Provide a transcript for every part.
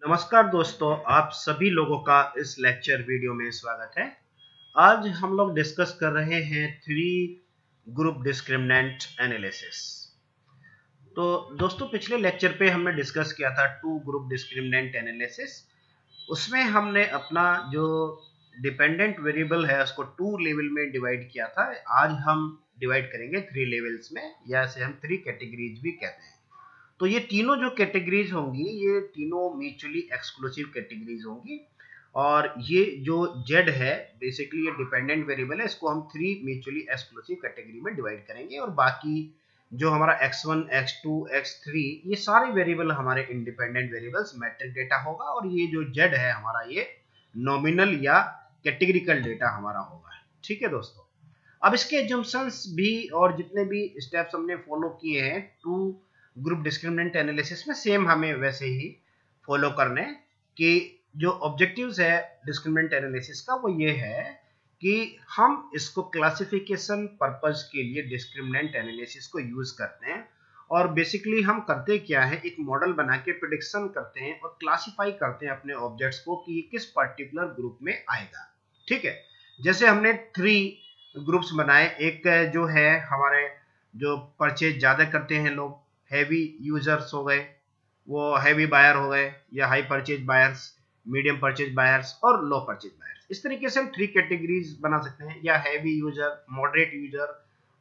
नमस्कार दोस्तों, आप सभी लोगों का इस लेक्चर वीडियो में स्वागत है। आज हम लोग डिस्कस कर रहे हैं थ्री ग्रुप डिस्क्रिमिनेंट एनालिसिस। तो दोस्तों, पिछले लेक्चर पे हमने डिस्कस किया था टू ग्रुप डिस्क्रिमिनेंट एनालिसिस। उसमें हमने अपना जो डिपेंडेंट वेरिएबल है उसको टू लेवल में डिवाइड किया था। आज हम डिवाइड करेंगे थ्री लेवल्स में, या इसे हम थ्री कैटेगरीज भी कहते हैं। तो ये तीनों जो कैटेगरीज होंगी ये तीनों म्यूचुअली एक्सक्लूसिव कैटेगरीज होंगी। और ये जो z है बेसिकली ये डिपेंडेंट वेरिएबल है, इसको हम थ्री म्यूचुअली एक्सक्लूसिव कैटेगरी में डिवाइड करेंगे। और बाकी जो हमारा x1, x2, x3 ये सारे वेरिएबल हमारे इंडिपेंडेंट वेरिएबल्स मैट्रिक डेटा होगा। और ये जो z है हमारा ये नॉमिनल या कैटेगरिकल डेटा हमारा होगा। ठीक है दोस्तों, अब इसके एजम्पशंस भी और जितने भी स्टेप्स हमने फॉलो किए हैं टू ग्रुप डिस्क्रिमिनेंट एनालिसिस में, सेम हमें वैसे ही फॉलो करने कि जो ऑब्जेक्टिव्स है डिस्क्रिमिनेंट एनालिसिस का वो ये है कि हम इसको क्लासिफिकेशन पर्पस के लिए डिस्क्रिमिनेंट एनालिसिस को यूज करते हैं। और बेसिकली हम करते क्या है, एक मॉडल बना के प्रेडिक्शन करते हैं और क्लासिफाई करते हैं अपने ऑब्जेक्ट्स को कि ये किस पर्टिकुलर ग्रुप में आएगा। ठीक है, जैसे हमने थ्री ग्रुप्स बनाए। एक जो है हमारे जो परचेज ज्यादा करते हैं लोग, हैवी यूजर्स हो गए, वो हैवी बायर हो गए, या high purchase buyers, medium purchase buyers और लो परचेज बायर्स। इस तरीके से हम थ्री कैटेगरीज बना सकते हैं, या हैवी यूजर, मॉडरेट यूजर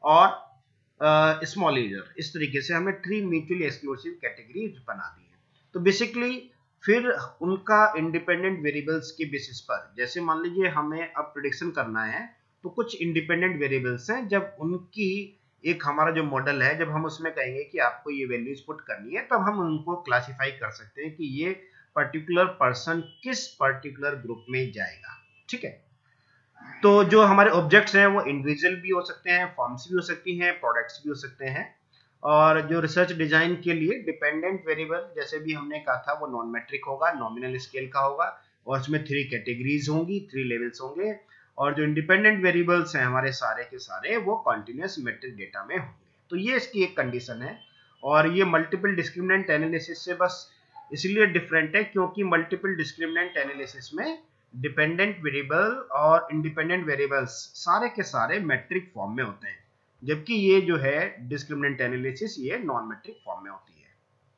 और स्मॉल यूजर। इस तरीके से हमें थ्री म्यूचुअली एक्सक्लूसिव कैटेगरीज बना दी है। तो बेसिकली फिर उनका इंडिपेंडेंट वेरिएबल्स के बेसिस पर, जैसे मान लीजिए हमें अब प्रेडिक्शन करना है, तो कुछ इंडिपेंडेंट वेरिएबल्स हैं, जब उनकी एक हमारा जो मॉडल है जब हम उसमें कहेंगे कि आपको ये वैल्यूज पुट करनी है, तब हम उनको क्लासिफाई कर सकते हैं कि ये पर्टिकुलर पर्सन किस पर्टिकुलर ग्रुप में जाएगा। ठीक है, तो जो हमारे ऑब्जेक्ट्स हैं वो इंडिविजुअल भी हो सकते हैं, फॉर्म्स भी हो सकती हैं, प्रोडक्ट्स भी हो सकते हैं। और जो रिसर्च डिजाइन के लिए डिपेंडेंट वेरिएबल, जैसे भी हमने कहा था, वो नॉन मैट्रिक होगा, नॉमिनल स्केल का होगा, और उसमें थ्री कैटेगरीज होंगी, थ्री लेवल्स होंगे। और जो इंडिपेंडेंट वेरिएबल्स हैं हमारे सारे के सारे वो कॉन्टिन्यूस मैट्रिक डेटा में होंगे। तो ये इसकी एक कंडीशन है। और ये मल्टीपल डिस्क्रिमिनेंट एनालिसिस से बस इसलिए डिफरेंट है क्योंकि मल्टीपल डिस्क्रिमिनेंट एनालिसिस में डिपेंडेंट वेरिएबल और इंडिपेंडेंट वेरिएबल्स सारे के सारे मैट्रिक फॉर्म में होते हैं, जबकि ये जो है डिस्क्रिमिनेंट एनालिसिस ये नॉन मैट्रिक फॉर्म में होती है।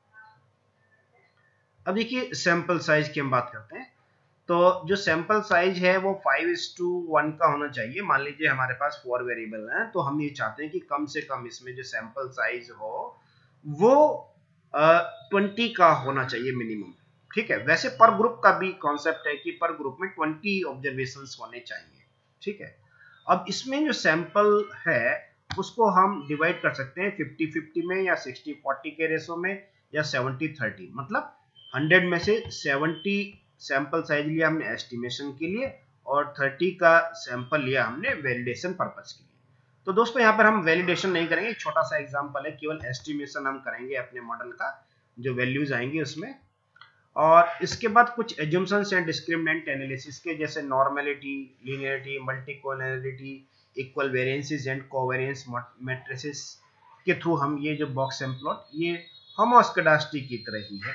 अब देखिए सैंपल साइज की हम बात करते हैं। तो जो सैंपल साइज है वो 5:1 का होना चाहिए। मान लीजिए हमारे पास 4 वेरिएबल हैं, तो हम ये चाहते हैं कि कम से कम इसमें जो सैंपल साइज हो वो 20 का होना चाहिए मिनिमम। ठीक है, वैसे पर ग्रुप का भी कॉन्सेप्ट है कि पर ग्रुप में 20 ऑब्जर्वेशंस होने चाहिए। ठीक है, अब इसमें जो सैंपल है उसको हम डिवाइड कर सकते हैं 50-50 में, या 60-40 के रेशो में, या 70-30। मतलब 100 में से 70 सैंपल साइज लिया हमने एस्टिमेशन के लिए, और 30 का सैंपल लिया हमने वैलिडेशन पर्पस के लिए। तो दोस्तों यहाँ पर हम वैलिडेशन नहीं करेंगे, छोटा सा एग्जांपल है, केवल एस्टिमेशन हम करेंगे अपने मॉडल का, जो वैल्यूज आएंगी उसमें। और इसके बाद कुछ एज्यूम्शंस हैं डिस्क्रिमिनेंट एनालिसिस के, जैसे normality, linearity, multicollinearity, equal variances and covariance matrices के थ्रू हम ये जो बॉक्स एंड प्लॉट ये होमोस्कैडास्टी की तरह ही है।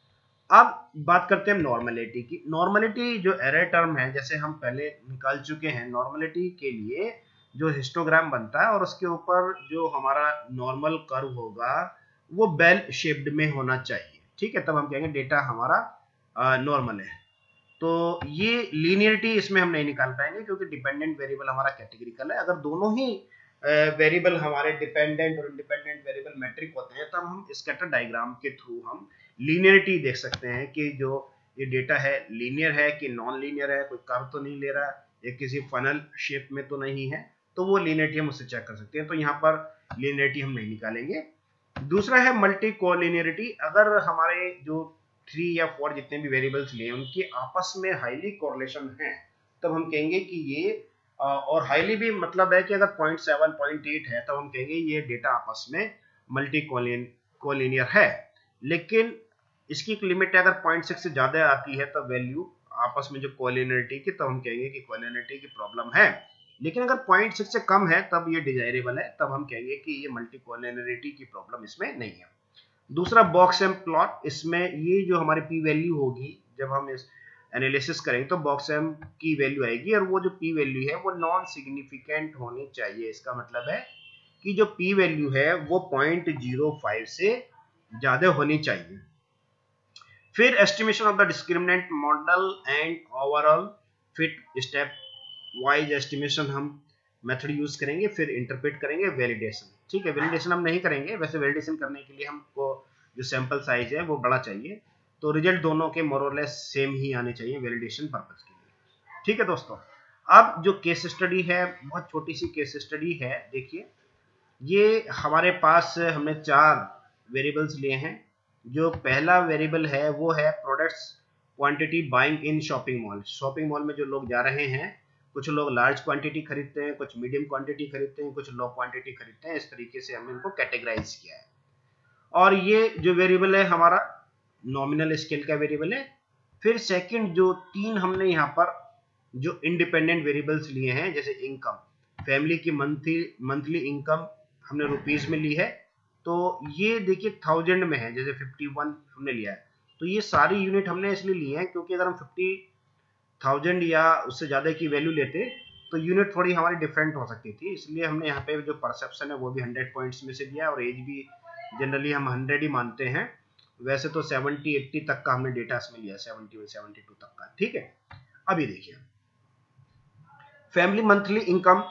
अब बात करते हैं नॉर्मेलिटी की। नॉर्मेलिटी जो एरर टर्म है, जैसे हम पहले निकाल चुके हैं, नॉर्मेलिटी के लिए जो हिस्टोग्राम बनता है और उसके ऊपर जो हमारा नॉर्मल कर्व होगा वो बेल शेप्ड में होना चाहिए। ठीक है, तब हम कहेंगे डेटा हमारा नॉर्मल है। तो ये लीनियरिटी इसमें हम नहीं निकाल पाएंगे क्योंकि डिपेंडेंट वेरिएबल हमारा कैटेगरिकल है। अगर दोनों ही वेरिएबल हमारे डिपेंडेंट और इंडिपेंडेंट वेरिएबल मैट्रिक होते हैं, तब हम स्कैटर डायग्राम के थ्रू हम लीनियरिटी देख सकते हैं कि जो ये डेटा है लीनियर है कि नॉन लीनियर है, कोई कर्व तो नहीं ले रहा, या किसी फनल शेप में तो नहीं है। तो वो लीनियरिटी हम उससे चेक कर सकते हैं। तो यहाँ पर लीनियरिटी हम नहीं निकालेंगे। दूसरा है मल्टी कोलिनियरिटी। अगर हमारे जो 3 या 4 जितने भी वेरिएबल्स लिए उनके आपस में हाईली कोरिलेशन है, तब हम कहेंगे कि ये और हाईली भी मतलब है कि अगर 0.7 0.8 है, तब हम कहेंगे ये डेटा आपस में मल्टी कोलिनियर है। लेकिन इसकी एक लिमिट है, अगर 0.6 से ज्यादा आती है तब वैल्यू आपस में जो कोलिनियरिटी की, तब हम कहेंगे कि कोलिनियरिटी की प्रॉब्लम है। लेकिन अगर 0.6 से कम है तब ये डिजायरेबल है, तब हम कहेंगे कि ये मल्टी कोलिनियरिटी की प्रॉब्लम इसमें नहीं है। दूसरा बॉक्स एम प्लॉट, इसमें ये जो हमारी पी वैल्यू होगी जब हम इस एनालिसिस करेंगे तो बॉक्स एम की वैल्यू आएगी और वो जो पी वैल्यू है वो नॉन सिग्निफिकेंट होनी चाहिए। इसका मतलब है कि जो पी वैल्यू है वो 0.05 से ज्यादा होनी चाहिए। फिर estimation of the discriminant model and overall fit, step wise estimation हम मेथड यूज करेंगे। फिर इंटरप्रेट करेंगे वैलिडेशन। ठीक है, वैलिडेशन हम नहीं करेंगे, वैसे वैलिडेशन करने के लिए हमको जो सैंपल साइज है वो बड़ा चाहिए, तो रिजल्ट दोनों के मोर और लेस सेम ही आने चाहिए वैलिडेशन पर्पस के लिए। ठीक है दोस्तों, अब जो केस स्टडी है बहुत छोटी सी केस स्टडी है। देखिए, ये हमारे पास हमने 4 वेरिएबल्स लिए हैं। जो पहला वेरिएबल है वो है products quantity buying in shopping mall. Shopping mall में जो लोग जा रहे हैं, कुछ लोग लार्ज क्वांटिटी खरीदते हैं, कुछ मीडियम क्वांटिटी खरीदते हैं, कुछ लो क्वांटिटी खरीदते हैं। इस तरीके से हमने इनको कैटेगराइज किया है। और ये जो वेरिएबल है हमारा नॉमिनल स्केल का वेरिएबल है। फिर सेकंड जो 3 हमने यहाँ पर जो इंडिपेंडेंट वेरिएबल्स लिए हैं, जैसे इनकम, फैमिली की मंथली इनकम हमने रुपीस में ली है, तो ये देखिए 1000 में है। जैसे 51 हमने लिया है, तो ये सारी यूनिट हमने इसलिए लिए हैं क्योंकि अगर हम 50,000 या उससे ज्यादा की वैल्यू लेते तो यूनिट थोड़ी हमारी डिफरेंट हो सकती थी। इसलिए हमने यहाँ पे जो परसेप्शन है वो भी 100 पॉइंट्स में से दिया है और एज भी जनरली हम 100 ही मानते हैं। वैसे तो 70-80 तक का हमने डेटा इसमें लिया, 70-72 तक का। ठीक है, अभी देखिए फैमिली मंथली इनकम,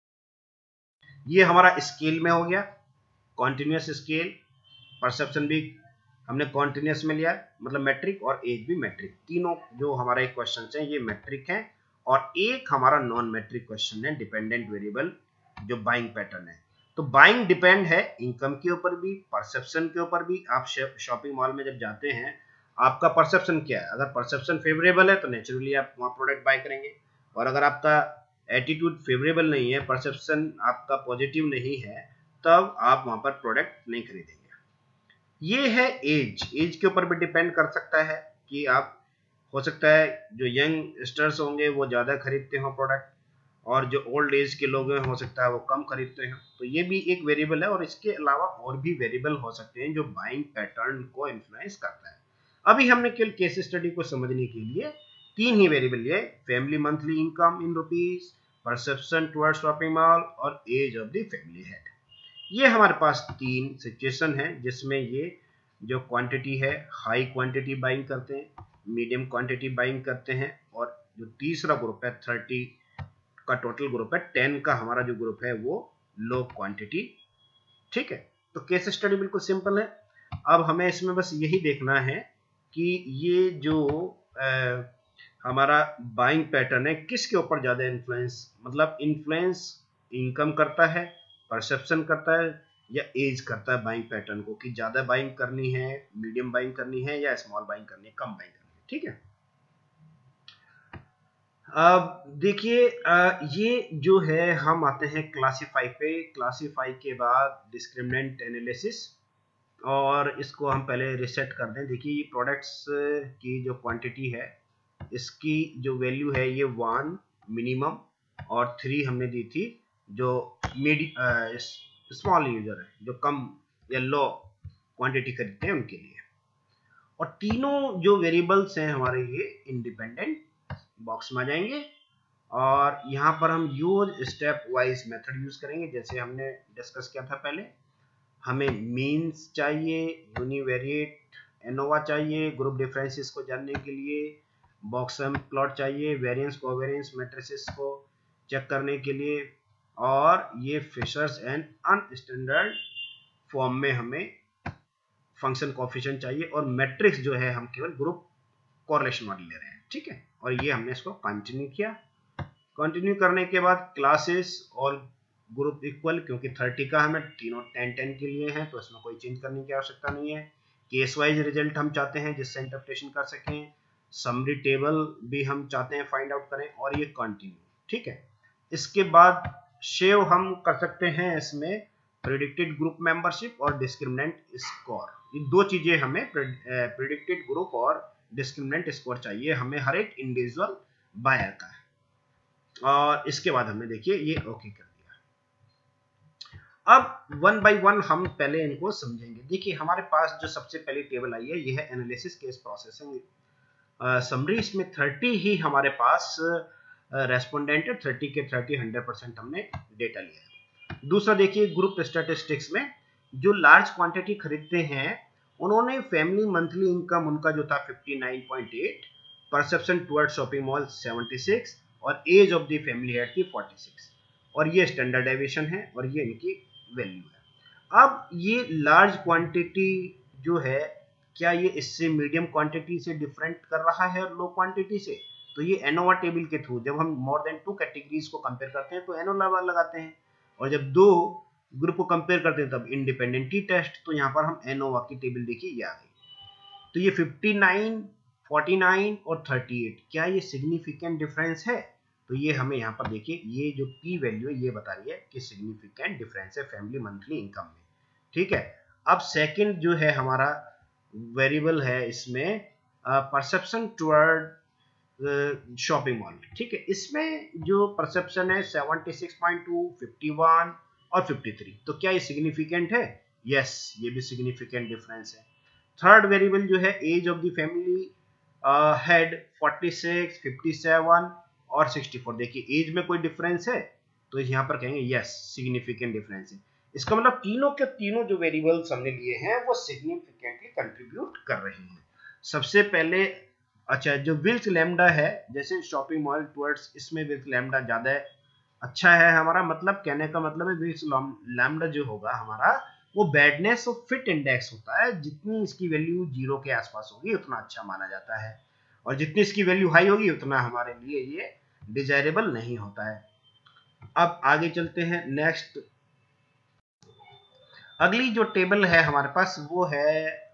ये हमारा स्केल में हो गया, कॉन्टिन्यूस स्केल। परसेप्शन भी हमने कॉन्टिन्यूस में लिया, मतलब मैट्रिक, और एज भी मैट्रिक। तीनों जो हमारे क्वेश्चन हैं ये मैट्रिक हैं, और एक हमारा नॉन मैट्रिक क्वेश्चन है डिपेंडेंट वेरिएबल जो बाइंग पैटर्न है। तो बाइंग डिपेंड है इनकम के ऊपर भी, परसेप्शन के ऊपर भी। आप शॉपिंग मॉल में जब जाते हैं, आपका परसेप्शन क्या है? अगर परसेप्शन फेवरेबल है तो नेचुरली आप वहां प्रोडक्ट बाय करेंगे, और अगर आपका एटीट्यूड फेवरेबल नहीं है, परसेप्शन आपका पॉजिटिव नहीं है, तब आप वहां पर प्रोडक्ट नहीं खरीदेंगे। ये है एज के ऊपर भी डिपेंड कर सकता है कि आप, हो सकता है जो यंग स्टर्स होंगे वो ज्यादा खरीदते हो प्रोडक्ट, और जो ओल्ड एज के लोग हैं हो सकता है वो कम खरीदते हैं। तो ये भी एक वेरिएबल है, और इसके अलावा और भी वेरिएबल हो सकते हैं जो बाइंग पैटर्न को इन्फ्लुएंस करता है। अभी हमने केवल केस स्टडी को समझने के लिए 3 ही वेरिएबल लिए, family monthly income in rupees, perception towards shopping mall, और age of the family head. ये हमारे पास 3 सिचुएशन है जिसमें ये जो क्वांटिटी है हाई क्वांटिटी बाइंग करते हैं, मीडियम क्वांटिटी बाइंग करते हैं, और जो तीसरा ग्रुप है 30 का टोटल ग्रुप है, 10 का हमारा जो ग्रुप है वो लो क्वांटिटी। ठीक है, तो केस स्टडी बिल्कुल सिंपल है। अब हमें इसमें बस यही देखना है कि ये जो हमारा बाइंग पैटर्न है किसके ऊपर ज्यादा इन्फ्लुएंस, मतलब इन्फ्लुएंस इनकम करता है, परसेप्शन करता है, या एज करता है बाइंग पैटर्न को, कि ज्यादा बाइंग करनी है, मीडियम बाइंग करनी है, या स्मॉल बाइंग करनी है, कम बाइंग करनी है। ठीक है, अब देखिए ये जो है हम आते हैं क्लासीफाई पे। क्लासीफाई के बाद डिस्क्रिमिनेंट एनालिसिस, और इसको हम पहले रिसेट कर दें। देखिए ये प्रोडक्ट्स की जो क्वांटिटी है, इसकी जो वैल्यू है ये 1 मिनिमम, और 3 हमने दी थी जो स्मॉल यूजर है, जो कम या लो क्वांटिटी खरीदते हैं उनके लिए। और तीनों जो वेरिएबल्स हैं हमारे ये इंडिपेंडेंट बॉक्स में आ जाएंगे, और यहाँ पर हम use step wise method use करेंगे जैसे हमने डिस्कस किया था पहले। हमें मीन्स चाहिए, यूनिवेरिएट एनोवा चाहिए ग्रुप डिफरेंसेस को जानने के लिए, बॉक्स एम प्लॉट चाहिए वेरिएंस कोवेरिएंस मैट्रिसेस को चेक करने के लिए, और ये फिशर्स एंड अनस्टैंडर्ड फॉर्म में हमें फंक्शन कोएफिशिएंट चाहिए, और मैट्रिक्स जो है हम केवल ग्रुप कोरिलेशन मॉडल ले रहे हैं। ठीक है, और ये हमने इसको कंटिन्यू किया। कंटिन्यू करने के बाद क्लासेस और ग्रुप इक्वल, क्योंकि 30 का हमें तीनों 10-10 के लिए हैं तो इसमें कोई चेंज करने की आवश्यकता नहीं है। केस वाइज रिजल्ट हम चाहते हैं जिससे इंटरप्रिटेशन कर सकें, समरी टेबल भी हम चाहते हैं फाइंड आउट करें, और ये कंटिन्यू। ठीक है, इसके बाद शेव हम कर सकते हैं इसमें प्रेडिक्टेड ग्रुप मेंबरशिप और डिस्क्रिमिनेंट स्कोर। ये दो चीजें हमें, प्रेडिक्टेड ग्रुप और डिस्क्रिमिनेंट स्कोर चाहिए हमें हर एक इंडिविजुअल बायर का। और इसके बाद हमने देखिए ये ओके कर दिया। अब वन बाय वन हम पहले इनको समझेंगे। देखिए हमारे पास जो सबसे पहली टेबल आई है ये है एनालिसिस केस प्रोसेसिंग समरी। इसमें 30 ही हमारे पास रेस्पोंडेंट है, 30 के 30 100% हमने डेटा लिया है। दूसरा देखिए ग्रुप स्टैटिस्टिक्स में जो लार्ज क्वांटिटी खरीदते हैं उन्होंने फैमिली मंथली इनकम उनका जो था 59.8, परसेप्शन टुवर्ड शॉपिंग मॉल 76 और age of the family head थी 46 और ये स्टैंडर्ड डेविएशन है और ये इनकी वैल्यू है। अब ये लार्ज क्वांटिटी जो है क्या ये इससे मीडियम क्वांटिटी से डिफरेंट कर रहा है और लो क्वांटिटी से? तो ये एनोवा टेबल के थ्रू जब हम मोर देन 2 कैटेगरीज को कंपेयर करते हैं तो एनोवा लगाते हैं और जब दो ग्रुप को कंपेयर करते हैं तब इंडिपेंडेंटली टेस्ट। तो यहाँ पर हम एनोवा की टेबल देखिए ये आ गई। तो ये 59, 49 और 38 क्या ये सिग्निफिकेंट डिफरेंस है? तो ये हमें यहाँ पर देखिए ये जो पी वैल्यू है ये बता रही है कि सिग्निफिकेंट डिफरेंस है फैमिली मंथली इनकम में। ठीक है। अब सेकंड जो है हमारा वेरिएबल है इसमें परसेप्शन टुवर्ड शॉपिंग मॉल। ठीक है, इसमें जो परसेप्शन है 76.2, 51 और 53। तो क्या ये सिग्निफिकेंट है? यस, ये भी सिग्निफिकेंट डिफरेंस है। थर्ड वेरिएबल जो है age of the family head 46, 57 और 64। देखिए एज में कोई डिफरेंस है तो यहाँ पर कहेंगे यस सिग्निफिकेंट डिफरेंस है। इसका मतलब तीनों के तीनों जो वेरिएबल्स हमने लिए हैं वो सिग्निफिकेंटली कंट्रीब्यूट कर रहे हैं। सबसे पहले अच्छा जो विल्स लैम्डा है जैसे शॉपिंग मॉल टुवर्ड्स, इसमें विल्स लैम्डा ज्यादा अच्छा है हमारा, मतलब कहने का मतलब है विल्स लैम्डा जो होगा हमारा वो बैडनेस और फिट इंडेक्स होता है। जितनी इसकी वैल्यू 0 के आसपास होगी उतना अच्छा माना जाता है और जितनी इसकी वैल्यू हाई होगी उतना हमारे लिए ये डिजायरेबल नहीं होता है। अब आगे चलते हैं नेक्स्ट। अगली जो टेबल है हमारे पास वो है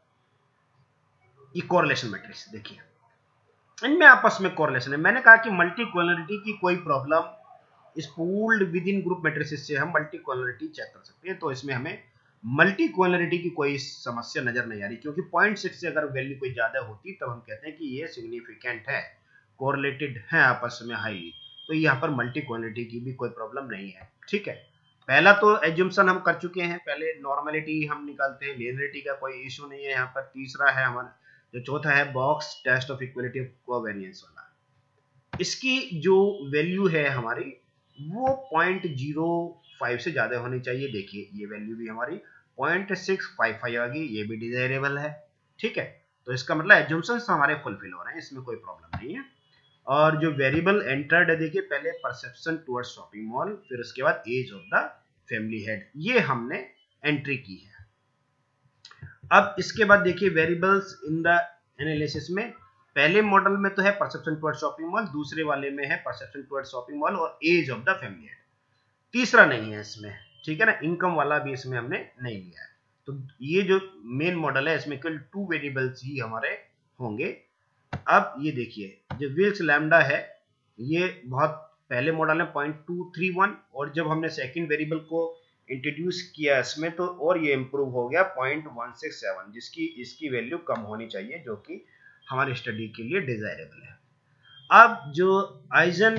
कोरिलेशन मैट्रिक्स। देखिए इनमें आपस में कोरिलेशन है। मैंने कहा कि मल्टी कोलिनिटी की कोई प्रॉब्लम इस pooled within group matrices से हम मल्टी कोलिनिटी चेक कर सकते हैं। तो इसमें हमें मल्टी कोलिनिटी की कोई समस्या नजर नहीं आ रही क्योंकि 0.6 से अगर वैल्यू कोई ज्यादा होती तब हम कहते हैं कि ये सिग्निफिकेंट है, कोरिलेटेड है आपस में हाईली। तो यहाँ पर मल्टी कोलिनिटी की भी कोई प्रॉब्लम नहीं है। ठीक है, पहला तो एज्यूम्पशन हम कर चुके हैं, पहले नॉर्मलिटी हम निकालते हैं, लिनियरिटी का कोई इशू नहीं है यहाँ पर। तीसरा है हमारा जो चौथा है box test of equality of covariance वाला, इसकी जो वैल्यू है हमारी वो 0.05 से ज्यादा होनी चाहिए। देखिए ये वैल्यू भी हमारी 0.655 आ गई, ये भी डिजायरेबल है। ठीक है, तो इसका मतलब एज्यूम्पशंस हमारे फुलफिल हो रहे हैं, इसमें कोई प्रॉब्लम नहीं है। और जो वेरिएबल एंटर्ड है देखिए पहले परसेप्शन टुवर्ड्स शॉपिंग मॉल, फिर उसके बाद age of the family head, ये हमने एंट्री की है। अब इसके बाद देखिए वेरिएबल्स इन द एनालिसिस में पहले मॉडल में तो है परसेप्शन टुवर्ड्स शॉपिंग मॉल, दूसरे वाले में है परसेप्शन टुवर्ड्स शॉपिंग मॉल और age of the family head. तीसरा नहीं है इसमें, ठीक है ना, इनकम वाला भी इसमें हमने नहीं लिया है। तो ये जो मेन मॉडल है इसमें केवल 2 वेरिएबल्स ही हमारे होंगे। अब ये देखिए जो विल्स लैम्डा है ये बहुत पहले मॉडल है 0.231 और जब हमने सेकंड वेरिएबल को इंट्रोड्यूस किया इसमें तो और ये इंप्रूव हो गया 0.167, जिसकी इसकी वैल्यू कम होनी चाहिए जो कि हमारी स्टडी के लिए डिजायरेबल है। अब जो आइगन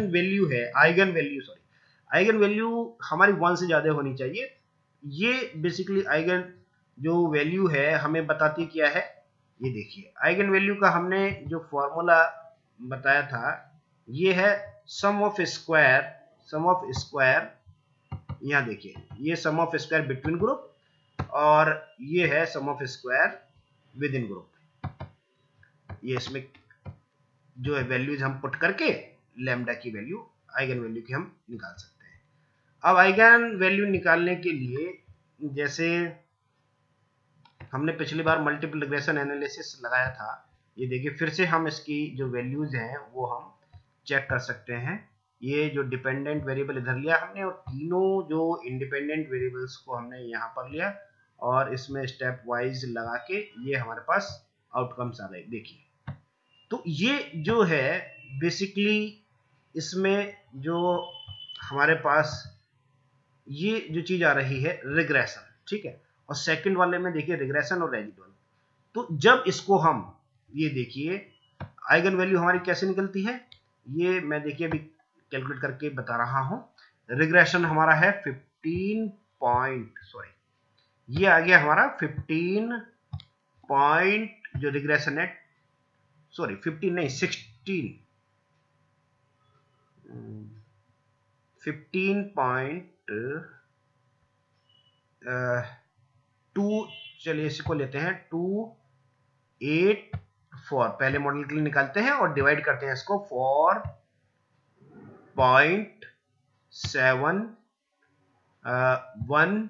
वैल्यू हमारी 1 से ज्यादा होनी चाहिए। ये बेसिकली आइगन जो वैल्यू है हमें बताती क्या है, ये देखिए आइगन वैल्यू का हमने जो फॉर्मूला बताया था ये है सम ऑफ स्क्वायर। यहाँ देखिए ये sum of square between group और ये है sum of square within group. ये इसमें जो है वैल्यूज हम पुट करके लैम्डा की वैल्यू आइगन वैल्यू की हम निकाल सकते हैं। अब आइगन वैल्यू निकालने के लिए जैसे हमने पिछली बार मल्टीपल रिग्रेशन एनालिसिस लगाया था, ये देखिए फिर से हम इसकी जो वैल्यूज हैं वो हम चेक कर सकते हैं। ये जो डिपेंडेंट वेरिएबल इधर लिया हमने और तीनों जो इंडिपेंडेंट वेरिएबल्स को हमने यहाँ पर लिया और इसमें स्टेप वाइज लगा के ये हमारे पास आउटकम्स आ गए। देखिए तो ये जो है बेसिकली इसमें जो हमारे पास ये जो चीज आ रही है रिग्रेशन, ठीक है, और सेकंड वाले में देखिए रिग्रेशन और रेजिडुअल। तो जब इसको हम ये देखिए आइगन वैल्यू हमारी कैसे निकलती है, ये मैं देखिए अभी कैलकुलेट करके बता रहा हूं। रिग्रेशन हमारा है 15.6 ये आ गया हमारा 15 पॉइंट जो रिग्रेशन है, 15 नहीं 15.2, चलिए इसको लेते हैं 284, पहले मॉडल के लिए निकालते हैं और डिवाइड करते हैं इसको 4.71,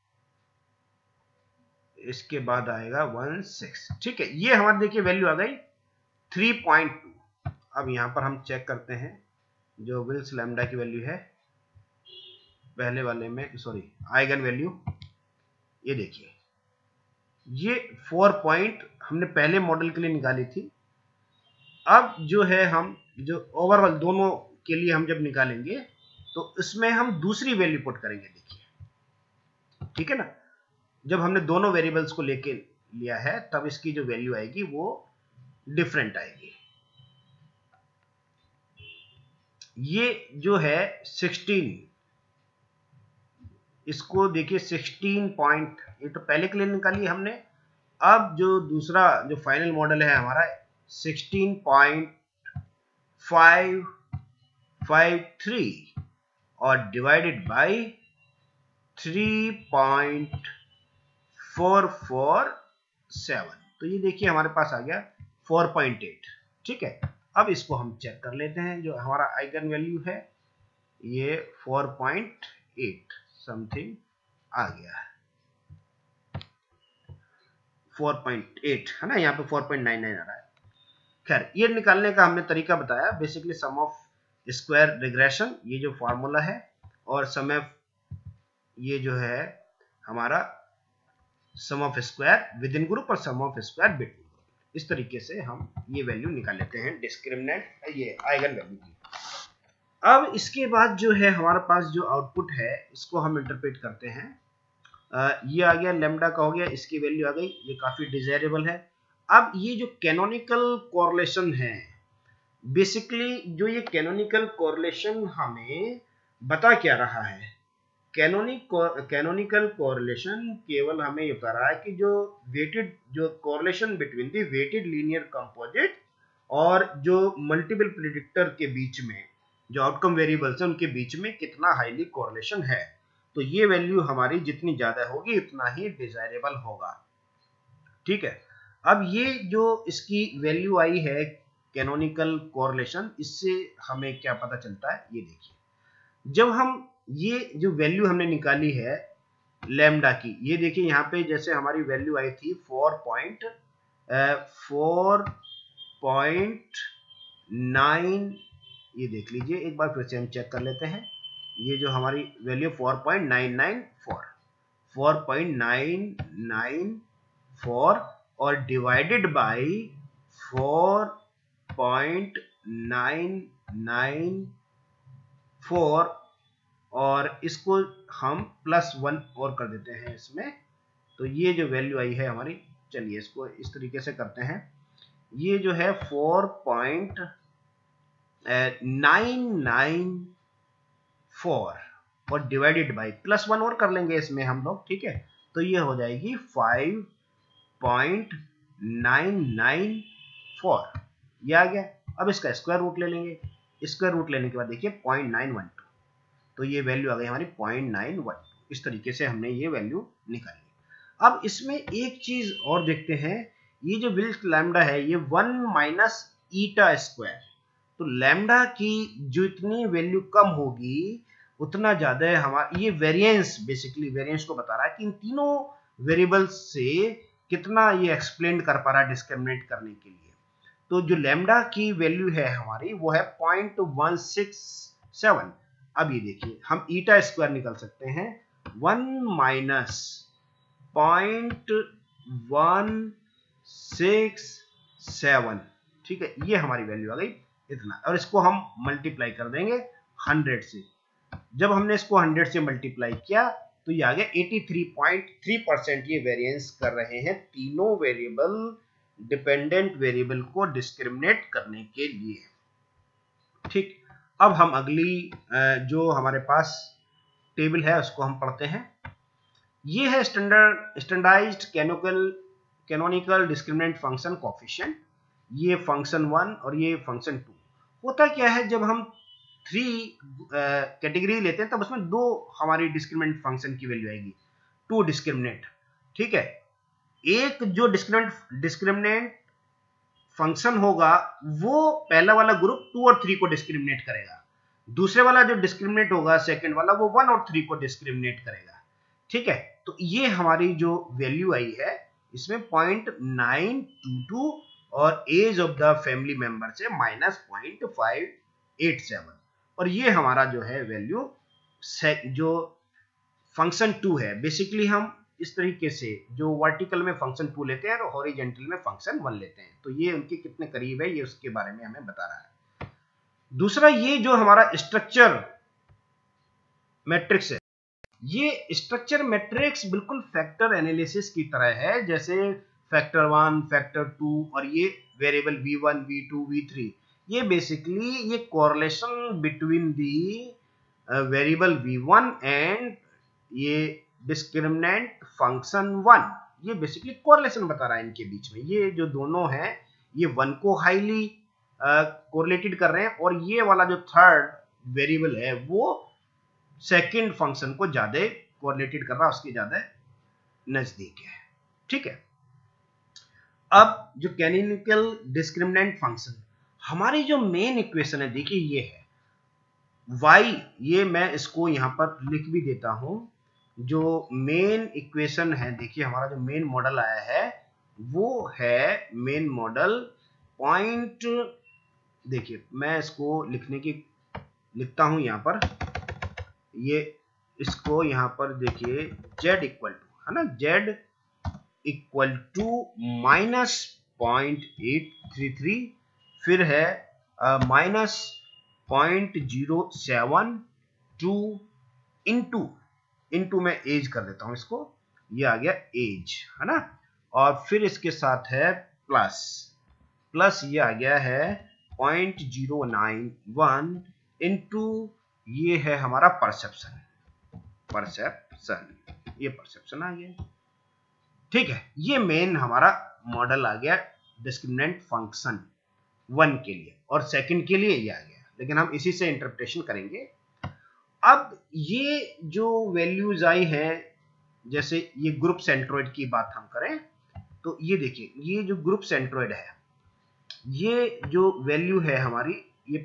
इसके बाद आएगा 16। ठीक है, ये हमारे देखिए वैल्यू आ गई 3.2। अब यहां पर हम चेक करते हैं जो विल्स लैम्डा की वैल्यू है पहले वाले में, आइगन वैल्यू। ये देखिए ये 4 पॉइंट हमने पहले मॉडल के लिए निकाली थी। अब जो है हम जो ओवरऑल दोनों के लिए हम जब निकालेंगे तो इसमें हम दूसरी वैल्यू पुट करेंगे। देखिए ठीक है ना, जब हमने दोनों वेरिएबल्स को लेके लिया है तब इसकी जो वैल्यू आएगी वो डिफरेंट आएगी। ये जो है 16, इसको देखिए 16 पॉइंट, ये तो पहले के लिए निकाली हमने। अब जो दूसरा जो फाइनल मॉडल है हमारा 16.553 और डिवाइडेड बाय 3.447, तो ये देखिए हमारे पास आ गया 4.8। ठीक है, अब इसको हम चेक कर लेते हैं। जो हमारा आइगन वैल्यू है ये 4.8 समथिंग आ गया है, 4.8 है ना, यहाँ पे 4.99 आ रहा है। खैर, ये निकालने का हमने तरीका बताया, basically sum of square regression, ये जो फॉर्मूला है, और सम ऑफ ये जो है हमारा sum of square within group और sum of square between group. इस तरीके से हम ये वैल्यू निकाल लेते हैं डिस्क्रिमिनेंट, ये आइगन वैल्यू की। अब इसके बाद जो है हमारे पास जो आउटपुट है इसको हम इंटरप्रेट करते हैं। ये आ गया लैम्डा का हो गया, इसकी वैल्यू आ गई, ये काफी डिजायरेबल है। अब ये जो कैनोनिकल कोरिलेशन है, बेसिकली जो ये कैनोनिकल कोरिलेशन हमें बता क्या रहा है, कैनोनिकल कोरिलेशन केवल हमें ये बता रहा है कि जो वेटेड, जो correlation between the weighted linear composite और जो मल्टीपल प्रेडिक्टर के बीच में जो आउटकम वेरिएबल्स हैं उनके बीच में कितना हाईली कोरिलेशन है। तो ये वैल्यू हमारी जितनी ज्यादा होगी उतना ही डिजायरेबल होगा। ठीक है, अब ये जो इसकी वैल्यू आई है कैनोनिकल कोरिलेशन, इससे हमें क्या पता चलता है, ये देखिए जब हम ये जो वैल्यू हमने निकाली है लैम्डा की, ये देखिए यहाँ पे जैसे हमारी वैल्यू आई थी 4.9, ये देख लीजिए एक बार फिर से हम चेक कर लेते हैं। ये जो हमारी वैल्यू 4.994 और डिवाइडेड बाय 4.994 और इसको हम +1 और कर देते हैं इसमें, तो ये जो वैल्यू आई है हमारी, चलिए इसको इस तरीके से करते हैं। ये जो है 4.994 और डिवाइडेड बाय +1 और कर लेंगे इसमें हम लोग। ठीक है, तो ये हो जाएगी 5.994, ये आ गया। अब इसका स्क्वायर रूट ले लेंगे, स्क्वायर रूट लेने के बाद देखिए 0.912, तो ये वैल्यू आ गई हमारी 0.912। इस तरीके से हमने ये वैल्यू निकाली। अब इसमें एक चीज और देखते हैं, ये जो विल्स लैम्डा है ये 1 माइनस ईटा स्क्वायर, तो लैम्डा की जो इतनी वैल्यू कम होगी उतना ज्यादा है हमारा ये वेरिएंस, बेसिकली वेरिएंस को बता रहा है कि इन तीनों वेरिएबल्स से कितना ये एक्सप्लेन कर पा रहा है डिस्क्रिमिनेट करने के लिए। तो जो लैम्डा की वैल्यू है हमारी वो है 0.167। अब ये देखिए हम ईटा स्क्वायर निकाल सकते हैं, 1 माइनस 0.167, ठीक है, ये हमारी वैल्यू आ गई इतना, और इसको हम मल्टीप्लाई कर देंगे 100 से। जब हमने इसको 100 से मल्टीप्लाई किया तो ये आ गया 83.3% ये वेरिएंस कर रहे हैं तीनों वेरिएबल, डिपेंडेंट वेरिएबल को डिस्क्रिमिनेट करने के लिए। ठीक, अब हम अगली जो हमारे पास टेबल है उसको हम पढ़ते हैं। ये है standardised canonical discriminant function coefficient, ये फंक्शन 1 और ये फंक्शन 2। होता क्या है, जब हम 3 कैटेगरी लेते हैं तब उसमें 2 हमारी डिस्क्रिमिनेंट फंक्शन की वैल्यू आएगी, 2 डिस्क्रिमिनेंट। ठीक है, एक जो डिस्क्रिमिनेंट फंक्शन होगा वो पहला वाला ग्रुप 2 और 3 को डिस्क्रिमिनेट करेगा, दूसरे वाला जो डिस्क्रिमिनेट होगा सेकंड वाला वो 1 और 3 को डिस्क्रिमिनेट करेगा। ठीक है, तो ये हमारी जो वैल्यू आई है इसमें 0.922 और age of the family member से -0.587, और ये हमारा जो है वैल्यू जो फंक्शन 2 है। बेसिकली हम इस तरीके से जो वर्टिकल में फंक्शन 2 लेते हैं और हॉरिजॉन्टल में फंक्शन 1 लेते हैं, तो ये उनके कितने करीब है ये उसके बारे में हमें बता रहा है। दूसरा, ये जो हमारा स्ट्रक्चर मैट्रिक्स है, ये स्ट्रक्चर मैट्रिक्स बिल्कुल फैक्टर एनालिसिस की तरह है, जैसे फैक्टर 1, फैक्टर 2 और ये वेरिएबल v1, v2, v3, ये बेसिकली ये correlation between the variable v1 and ये डिस्क्रिमिनेंट फंक्शन 1, ये बेसिकली कोरिलेशन बता रहा है इनके बीच में। ये जो दोनों हैं ये 1 को हाईली कोरिलेटेड कर रहे हैं, और ये वाला जो थर्ड वेरिएबल है वो सेकंड फंक्शन को ज्यादा कोरिलेटेड कर रहा है, उसके ज्यादा नजदीक है। ठीक है, अब जो कैनोनिकल डिस्क्रिमिनेंट फंक्शन, हमारी जो मेन इक्वेशन है देखिए ये है y, ये मैं इसको यहां पर लिख भी देता हूं। जो मेन इक्वेशन है देखिए, हमारा जो मेन मॉडल आया है वो है मेन मॉडल पॉइंट, देखिए मैं इसको लिखता हूं यहां पर, ये इसको यहां पर देखिए z इक्वल टू है ना, z इक्वल टू -0.833, फिर है -0.072 इंटू में एज कर देता हूं इसको, ये आ गया एज है ना, और फिर इसके साथ है प्लस ये आ गया है 0.091 इंटू ये है हमारा परसेप्शन, ये परसेप्शन आ गया। ठीक है, ये मेन हमारा मॉडल आ गया डिस्क्रिमिनेंट फंक्शन 1 के लिए, और सेकंड के लिए ये आ गया, लेकिन हम इसी से इंटरप्रिटेशन करेंगे। अब ये जो वैल्यूज आई हैं, जैसे ये ग्रुप सेंट्रोइड की बात हम करें तो ये देखिए, ये जो ग्रुप सेंट्रोइड है ये जो वैल्यू है हमारी ये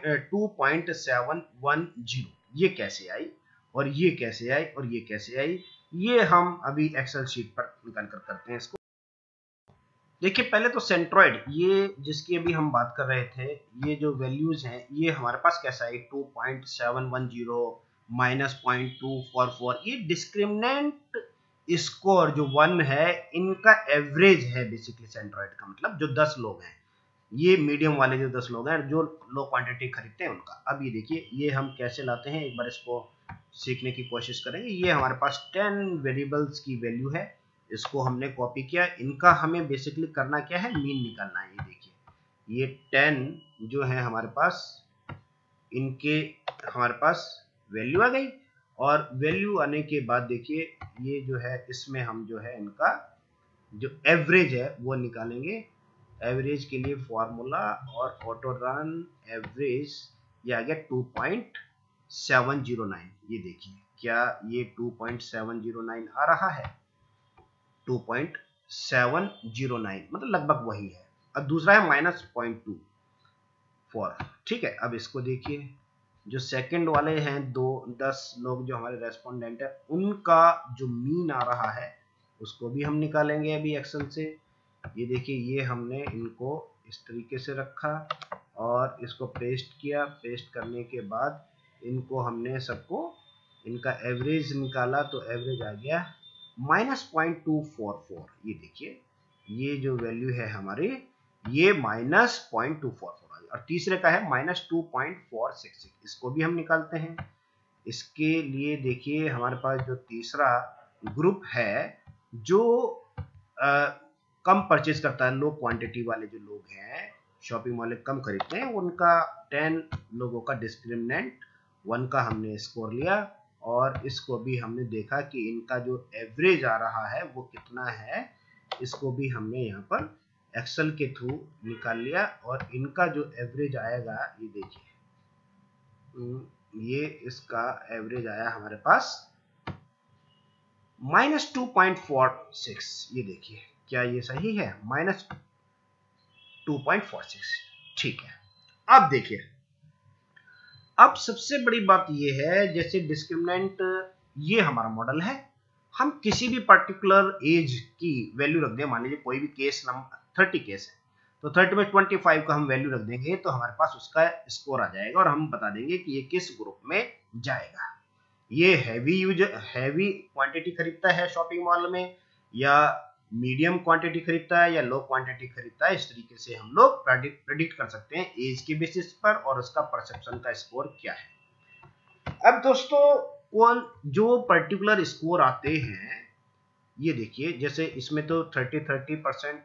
2.710, ये कैसे आई और ये कैसे आई और ये कैसे आई, ये हम अभी एक्सेल शीट पर निकाल कर करते हैं इसको। देखिए पहले तो सेंट्रोइड, ये जिसकी अभी हम बात कर रहे थे, ये जो वैल्यूज हैं ये हमारे पास कैसा है 2.710 -0.244, ये डिस्क्रिमिनेंट स्कोर जो 1 है इनका एवरेज है बेसिकली सेंट्रोइड का, मतलब जो 10 लोग हैं, ये मीडियम वाले जो 10 लोग हैं जो लो क्वांटिटी खरीदते हैं उनका। अब ये देखिए ये हम कैसे लाते हैं, एक बार इसको सीखने की कोशिश करेंगे। ये हमारे पास 10 वेरिएबल्स की वैल्यू है, इसको हमने कॉपी किया, इनका हमें बेसिकली करना क्या है, मीन निकालना है। ये देखिए ये 10 जो है हमारे पास, इनके हमारे पास वैल्यू आ गई, और वैल्यू आने के बाद देखिए ये जो है इसमें हम जो है इनका जो एवरेज है वो निकालेंगे। एवरेज के लिए फॉर्मूला और ऑटो रन एवरेज, ये आ गया 2.709। ये देखिए क्या ये 2.709 आ रहा है, 2.709 मतलब लगभग वही है, और दूसरा है -0.24। ठीक है, अब इसको देखिए जो सेकंड वाले हैं 10 लोग जो हमारे रेस्पोंडेंट है उनका जो मीन आ रहा है उसको भी हम निकालेंगे अभी एक्सेल से। ये देखिए ये हमने इनको इस तरीके से रखा और इसको पेस्ट किया, पेस्ट करने के बाद इनको हमने सबको इनका एवरेज निकाला, तो एवरेज आ गया -0.244। ये देखिए ये जो वैल्यू है हमारी ये -0.244 आ गई, और तीसरे का है -2.466, इसको भी हम निकालते हैं। इसके लिए देखिए हमारे पास जो तीसरा ग्रुप है जो कम परचेज करता है, लो क्वांटिटी वाले जो लोग हैं, शॉपिंग वाले कम खरीदते हैं, उनका 10 लोगों का डिस्क्रिमिनेंट 1 का हमने स्कोर लिया, और इसको भी हमने देखा कि इनका जो एवरेज आ रहा है वो कितना है, इसको भी हमने यहाँ पर एक्सेल के थ्रू निकाल लिया। और इनका जो एवरेज आएगा, ये देखिए, ये इसका एवरेज आया हमारे पास -2.46। ये देखिए, क्या ये सही है? -2.46। ठीक है। अब देखिए, अब सबसे बड़ी बात ये है, जैसे डिस्क्रिमिनेंट, ये हमारा मॉडल है, हम किसी भी पर्टिकुलर एज की वैल्यू रख दें। मान लीजिए कोई भी केस नंबर 30 केस है, तो 30 में 25 का हम वैल्यू रख देंगे तो हमारे पास उसका स्कोर आ जाएगा और हम बता देंगे कि ये किस ग्रुप में जाएगा। ये हैवी क्वांटिटी खरीदता है शॉपिंग मॉल में, या मीडियम क्वांटिटी खरीदता है, या लो क्वांटिटी खरीदता है। इस तरीके से हम लोग प्रेडिक्ट कर सकते हैं एज के बेसिस पर और उसका परसेप्शन का स्कोर क्या है। अब दोस्तों, कौन जो पर्टिकुलर स्कोर आते हैं, ये देखिए, जैसे इसमें तो 33%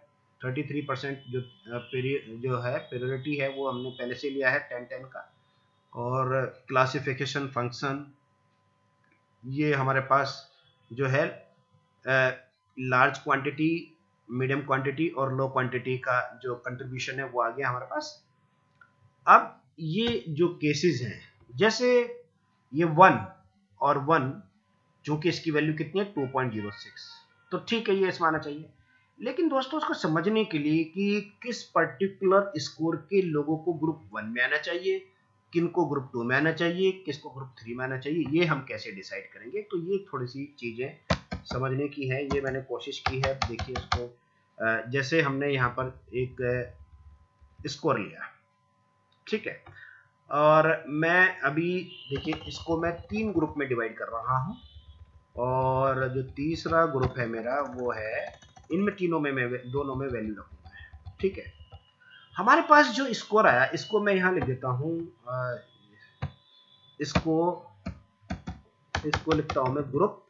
जो है प्रायोरिटी है वो हमने पहले से लिया है 10-10 का। और क्लासिफिकेशन फंक्शन, ये हमारे पास जो है लार्ज क्वांटिटी, मीडियम क्वांटिटी और लो क्वांटिटी का जो कंट्रीब्यूशन है वो आ गया हमारे पास। अब ये जो केसेस हैं, जैसे ये 1 और 1, चूंकि इसकी वैल्यू कितनी है 2.06, तो ठीक है, ये इसमें आना चाहिए। लेकिन दोस्तों, उसको समझने के लिए कि किस पर्टिकुलर स्कोर के लोगों को ग्रुप 1 में आना चाहिए, किनको ग्रुप 2 में आना चाहिए, किसको ग्रुप 3 में आना चाहिए, ये हम कैसे डिसाइड करेंगे। तो ये थोड़ी सी चीजें समझने की है, ये मैंने कोशिश की है। देखिए इसको, जैसे हमने यहाँ पर एक स्कोर लिया, ठीक है, और मैं अभी देखिए इसको मैं 3 ग्रुप में डिवाइड कर रहा हूँ, और जो तीसरा ग्रुप है मेरा वो है, इनमें तीनों में मैं दोनों में वैल्यू रखूंगा। ठीक है, हमारे पास जो स्कोर आया, इसको मैं यहाँ लिख देता हूँ, इसको लिखता हूँ मैं ग्रुप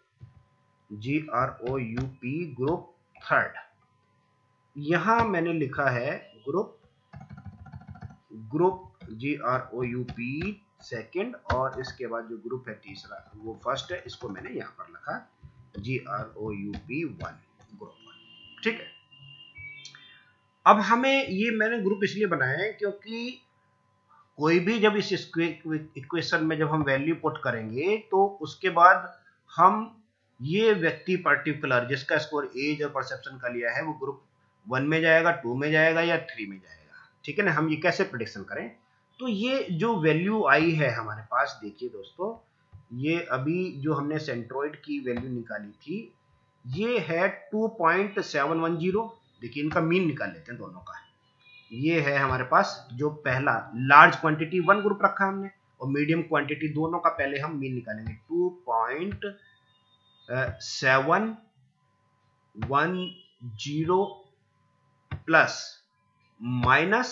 GROUP, ग्रुप 3। यहाँ मैंने लिखा है ग्रुप GROUP 2, और इसके बाद जो ग्रुप है तीसरा वो फर्स्ट है, इसको मैंने यहाँ पर लिखा GROUP 1, ग्रुप 1। ठीक है, अब हमें ये मैंने ग्रुप इसलिए बनाया है क्योंकि कोई भी जब इस इक्वेशन में जब हम वैल्यू पुट करेंगे तो उसके बाद हम ये व्यक्ति पर्टिकुलर जिसका स्कोर एज और परसेप्शन का लिया है वो ग्रुप 1 में जाएगा, 2 में जाएगा या 3 में जाएगा। ठीक है ना, हम ये कैसे प्रेडिक्शन करें। तो ये जो वैल्यू आई है हमारे पास, देखिए दोस्तों, ये अभी जो हमने सेंट्रोइड की वैल्यू निकाली थी ये है 2.710। देखिए इनका मीन निकाल लेते हैं दोनों का। ये है हमारे पास जो पहला लार्ज क्वांटिटी 1 ग्रुप रखा हमने, और मीडियम क्वांटिटी, दोनों का पहले हम मीन निकालेंगे। 2.710 प्लस माइनस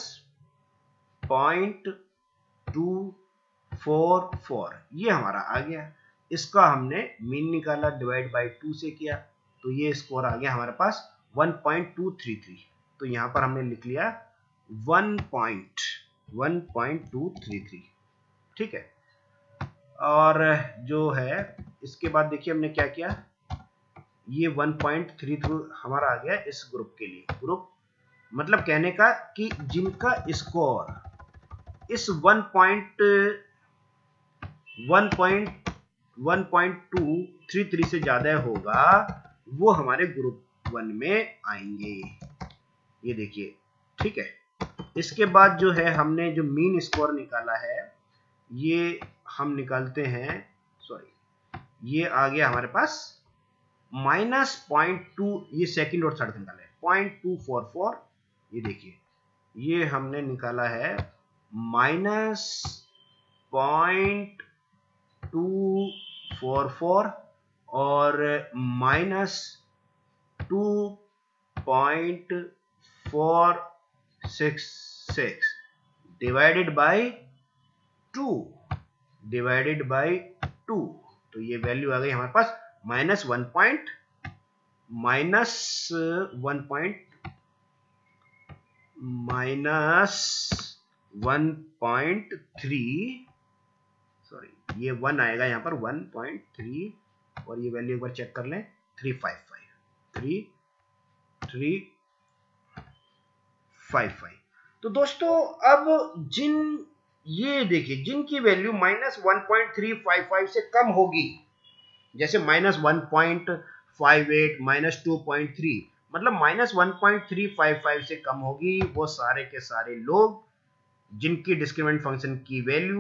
0.244, ये हमारा आ गया। इसका हमने मीन निकाला, डिवाइड बाय 2 से किया, तो ये स्कोर आ गया हमारे पास 1.233। तो यहां पर हमने लिख लिया 1.233। ठीक है, और जो है इसके बाद देखिए हमने क्या किया, ये 1.33 हमारा आ गया इस ग्रुप के लिए। ग्रुप मतलब कहने का कि जिनका स्कोर इस 1.233 से ज्यादा होगा वो हमारे ग्रुप 1 में आएंगे। ये देखिए, ठीक है। इसके बाद जो है हमने जो मीन स्कोर निकाला है ये हम निकालते हैं, सॉरी, ये आ गया हमारे पास -0.2, ये सेकंड और थर्ड निकाला है 0.244। ये देखिए ये हमने निकाला है -0.244 और -2.466 डिवाइडेड बाय 2, तो ये वैल्यू आ गई हमारे पास -1.3, सॉरी ये 1 आएगा यहाँ पर 1.3 और ये वैल्यू एक बार चेक कर लें 355 तो दोस्तों अब ये देखिए जिनकी वैल्यू -1.355 से कम होगी, जैसे -1.58 -2.3 मतलब -1.355 से कम होगी, वो सारे के सारे लोग जिनकी डिस्क्रिमिनेंट फंक्शन की वैल्यू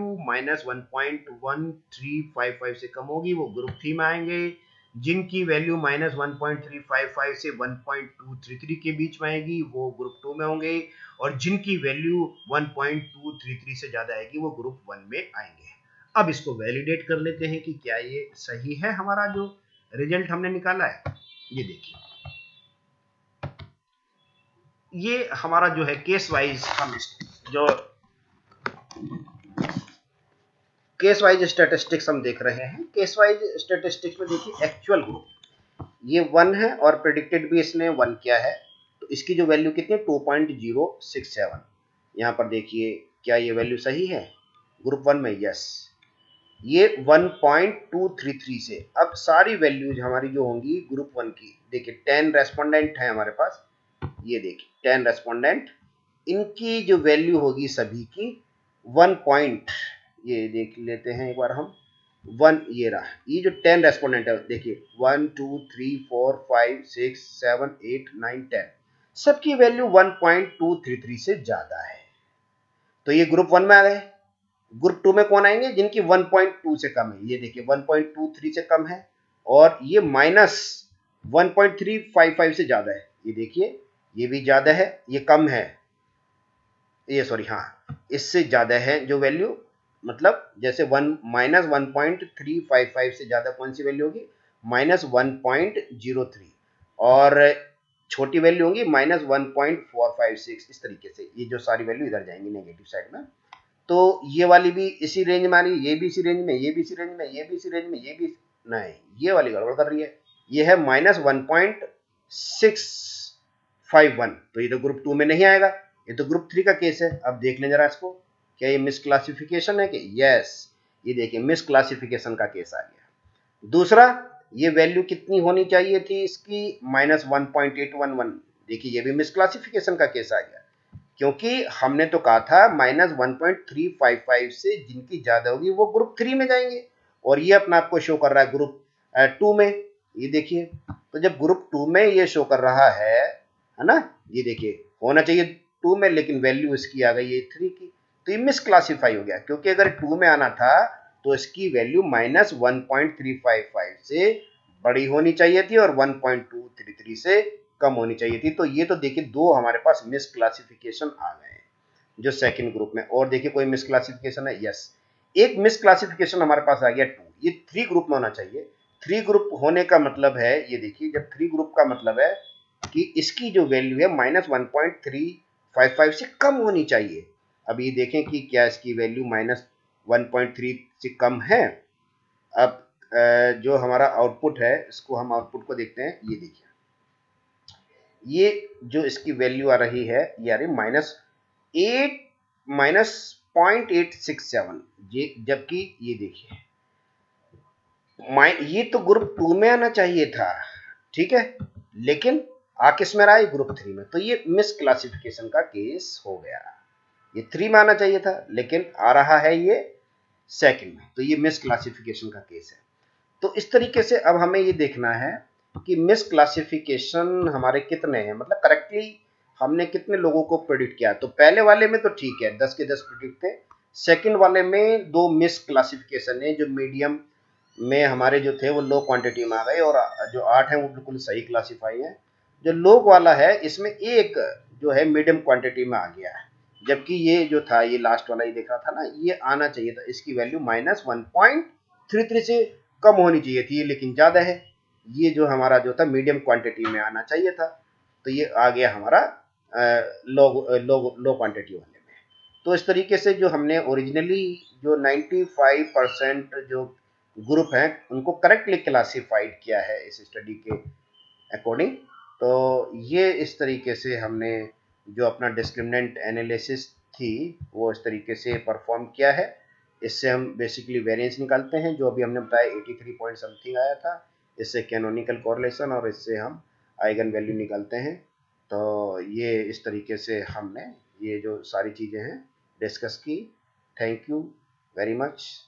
-1.1355 से कम होगी वो ग्रुप 3 में आएंगे। जिनकी वैल्यू -1.355 से 1.233 के बीच में आएगी वो ग्रुप 2 में होंगे, और जिनकी वैल्यू 1.233 से ज्यादा आएगी वो ग्रुप 1 में आएंगे। अब इसको वैलिडेट कर लेते हैं कि क्या ये सही है हमारा जो रिजल्ट हमने निकाला है। ये देखिए, ये हमारा जो है केस वाइज हम जो केस वाइज स्टैटिस्टिक्स हम देख रहे हैं। केस वाइज स्टैटिस्टिक्स में देखिए एक्चुअल ग्रुप ये 1 है और प्रेडिक्टेड भी इसने 1 किया है, तो इसकी जो वैल्यू कितनी है 2.067। यहाँ पर देखिए क्या ये वैल्यू सही है ग्रुप 1 में? यस, ये 1.233 से अब सारी वैल्यूज हमारी जो होंगी ग्रुप 1 की, देखिए 10 रेस्पोंडेंट है हमारे पास, ये देखिए 10 रेस्पोंडेंट, इनकी जो वैल्यू होगी सभी की 1. ये देख लेते हैं एक बार हम 1, ये रहा, ये जो 10 रेस्पोंडेंट है देखिए 1 2 3 4 5 6 7 8 9 10 सबकी वैल्यू 1.233 से ज्यादा है, तो ये ग्रुप 1 में आ गए। ग्रुप 2 में कौन आएंगे? जिनकी 1.2 से कम है, ये देखिए 1.23 से कम है, और ये -1.355 से ज्यादा है, ये देखिए ये भी ज्यादा है, ये कम है, ये सॉरी हाँ इससे ज्यादा है जो वैल्यू, मतलब जैसे -1.355 से ज्यादा कौन सी वैल्यू होगी? -1.03, और छोटी वैल्यू होंगी -1.456। इस तरीके से ये जो सारी वैल्यू इधर जाएंगी नेगेटिव साइड में, तो ये वाली भी इसी रेंज में आ रही है, ये भी इसी रेंज में, ये भी इसी रेंज में, ये भी इसी रेंज में, ये भी नहीं, ये वाली गड़बड़ कर रही है, ये है -1.651, तो ये तो ग्रुप 2 में नहीं आएगा, ये तो ग्रुप 3 का केस है। अब देख लें जरा इसको, क्या ये मिसक्लासिफिकेशन है कि? यस, ये देखिए मिसक्लासिफिकेशन का केस आ गया। दूसरा, ये वैल्यू कितनी होनी चाहिए थी इसकी? -1.811, देखिए ये भी मिसक्लासिफिकेशन का केस आ गया, क्योंकि हमने तो कहा था -1.355 से जिनकी ज्यादा होगी वो ग्रुप 3 में जाएंगे, और ये अपना आपको शो कर रहा है ग्रुप 2 में। ये देखिए, तो जब ग्रुप 2 में ये शो कर रहा है ना, ये देखिए होना चाहिए 2 में, लेकिन वैल्यू इसकी आ गई है 3 की, तो ये मिसक्लासिफाई हो गया, क्योंकि अगर 2 में आना था तो इसकी वैल्यू -1.355 से बड़ी होनी चाहिए थी और 1.233 से कम होनी चाहिए थी। तो ये तो देखिए दो हमारे पास मिसक्लासिफिकेशन आ गए हैं जो सेकंड ग्रुप में। और देखिए कोई मिसक्लासिफिकेशन है? यस, एक मिसक्लासिफिकेशन हमारे पास आ गया 2, ये 3 ग्रुप में होना चाहिए। 3 ग्रुप होने का मतलब है, ये देखिए जब 3 ग्रुप का मतलब है कि इसकी जो वैल्यू है -1.355 से कम होनी चाहिए। अब ये देखें कि क्या इसकी वैल्यू -1.3 से कम है। अब जो हमारा आउटपुट है, इसको हम आउटपुट को देखते हैं, ये देखिए ये जो इसकी वैल्यू आ रही है ये आ रही -0.867, ये जबकि ये देखिए ये तो ग्रुप 2 में आना चाहिए था, ठीक है, लेकिन आ किस में रहा है? ग्रुप 3 में, तो ये मिसक्लासिफिकेशन का केस हो गया। ये 3 में आना चाहिए था लेकिन आ रहा है ये सेकंड में, तो ये मिसक्लासिफिकेशन का केस है। तो इस तरीके से अब हमें ये देखना है कि मिसक्लासिफिकेशन हमारे कितने हैं, मतलब करेक्टली हमने कितने लोगों को प्रेडिक्ट किया। तो पहले वाले में तो ठीक है 10 के 10 प्रेडिक्ट थे, सेकंड वाले में 2 मिसक्लासिफिकेशन है, जो मीडियम में हमारे जो थे वो लो क्वांटिटी में आ गए, और जो 8 हैं वो बिल्कुल सही क्लासीफाई है। जो लो वाला है इसमें एक जो है मीडियम क्वांटिटी में आ गया है, जबकि ये जो था ये लास्ट वाला ये देख रहा था ना, ये आना चाहिए था, इसकी वैल्यू -1.33 से कम होनी चाहिए थी, लेकिन ज्यादा है। ये जो हमारा जो था मीडियम क्वांटिटी में आना चाहिए था, तो ये आ गया हमारा लो क्वांटिटी वाले में। तो इस तरीके से जो हमने ओरिजिनली जो 95% जो ग्रुप हैं उनको करेक्टली क्लासिफाइड किया है इस स्टडी के अकॉर्डिंग। तो ये इस तरीके से हमने जो अपना डिस्क्रिमिनेंट एनालिसिस थी वो इस तरीके से परफॉर्म किया है। इससे हम बेसिकली वेरिएंस निकालते हैं, जो अभी हमने बताया 83 पॉइंट समथिंग आया था। इससे कैनोनिकल कॉरलेशन और इससे हम आइगन वैल्यू निकालते हैं। तो ये इस तरीके से हमने ये जो सारी चीज़ें हैं डिस्कस की। Thank you very much.